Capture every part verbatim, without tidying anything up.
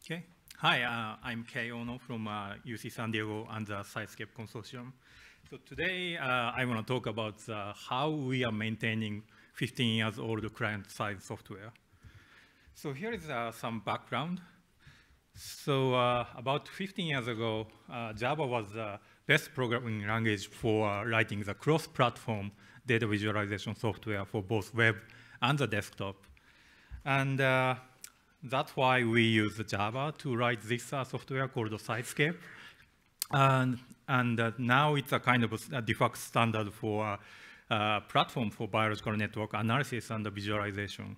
Okay. Hi, uh, I'm Kei Ono from uh, U C San Diego and the Sidescape Consortium. So today uh, I want to talk about uh, how we are maintaining fifteen years old client-side software. So here is uh, some background. So uh, about fifteen years ago, uh, Java was the best programming language for uh, writing the cross-platform data visualization software for both web and the desktop. And uh, that's why we use Java to write this uh, software called Sidescape. And, and uh, now it's a kind of a de facto standard for a uh, uh, platform for biological network analysis and visualization.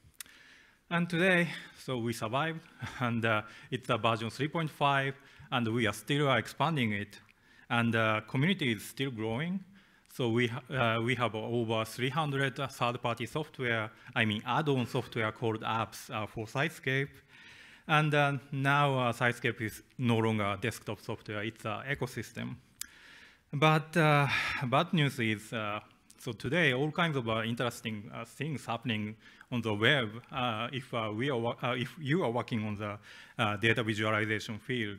And today, so we survived, and uh, it's a version three point five, and we are still uh, expanding it. And the uh, community is still growing. So we, uh, we have over three hundred third-party software, I mean add-on software called apps uh, for Sidescape. And uh, now uh, Sidescape is no longer desktop software, it's an ecosystem. But uh, bad news is, uh, so today all kinds of uh, interesting uh, things happening on the web uh, if, uh, we are, uh, if you are working on the uh, data visualization field.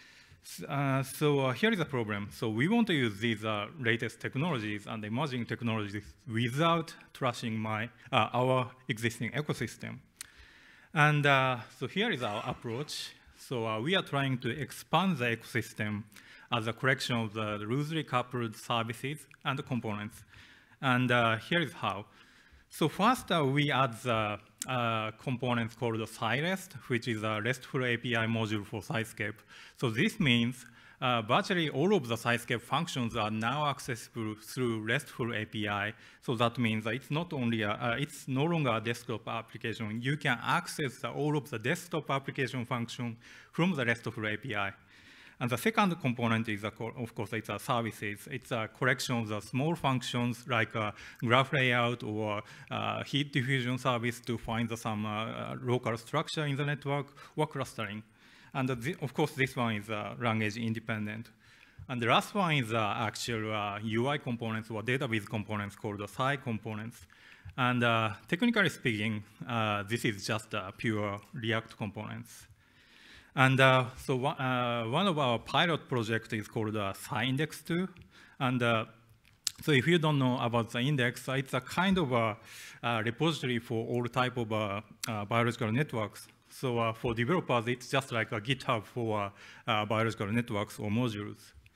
Uh, so uh, here is a problem. So we want to use these uh, latest technologies and emerging technologies without trashing my, uh, our existing ecosystem. And uh, so here is our approach. So uh, we are trying to expand the ecosystem as a collection of the loosely coupled services and components. And uh, here is how. So first, uh, we add the uh, components called Sidest, which is a RESTful A P I module for Sidescape. So this means uh, virtually all of the Sidescape functions are now accessible through RESTful A P I. So that means that it's not only a, uh, it's no longer a desktop application. You can access the, all of the desktop application function from the RESTful A P I. And the second component is, a, of course, it's a services. It's a collection of the small functions like a graph layout or a heat diffusion service to find the, some uh, local structure in the network or clustering. And the, of course, this one is uh, language independent. And the last one is uh, actual uh, U I components or database components called the S I components. And uh, technically speaking, uh, this is just uh, pure React components. And uh, so uh, one of our pilot projects is called uh, SciIndex two. And uh, so if you don't know about the index, it's a kind of a, a repository for all type of uh, uh, biological networks. So uh, for developers, it's just like a GitHub for uh, uh, biological networks or modules.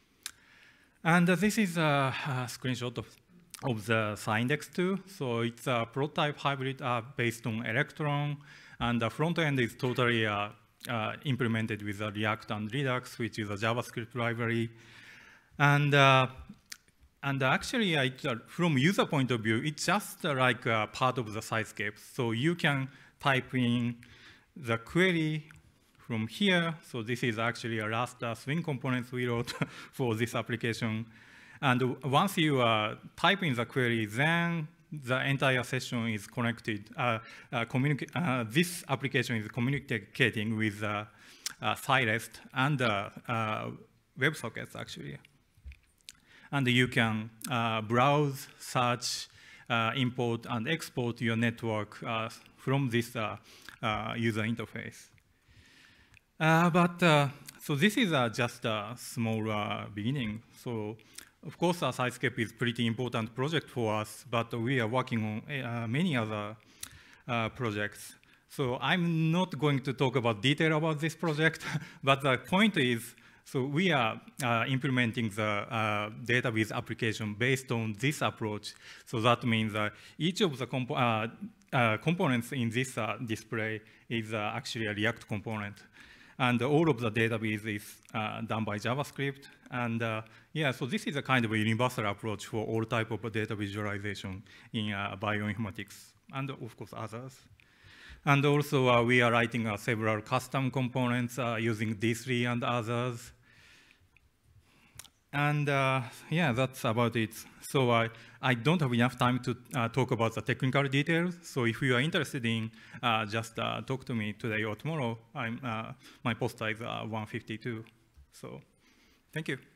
And uh, this is a, a screenshot of, of the SciIndex two. So it's a prototype hybrid app based on Electron. And the front end is totally uh, Uh, implemented with uh, React and Redux, which is a JavaScript library. And, uh, and actually, uh, it, uh, from user point of view, it's just uh, like uh, part of the Sidescape. So you can type in the query from here. So this is actually a last uh, Swing components we wrote for this application. And once you uh, type in the query, then the entire session is connected. Uh, uh, uh, this application is communicating with uh, uh, Sidest and uh, uh, WebSockets, actually. And you can uh, browse, search, uh, import, and export your network uh, from this uh, uh, user interface. Uh, but, uh, so this is uh, just a small uh, beginning. So, of course, our Sidescape is a pretty important project for us, but we are working on uh, many other uh, projects. So I'm not going to talk about detail about this project, but the point is, so we are uh, implementing the uh, database application based on this approach. So that means uh, each of the compo uh, uh, components in this uh, display is uh, actually a React component. And all of the database is uh, done by JavaScript. And uh, yeah, so this is a kind of a universal approach for all type of data visualization in uh, bioinformatics, and of course others. And also uh, we are writing uh, several custom components uh, using D three and others. And uh, yeah, that's about it. So uh, I don't have enough time to uh, talk about the technical details. So if you are interested in, uh, just uh, talk to me today or tomorrow. I'm, uh, my poster is uh, one fifty-two. So thank you.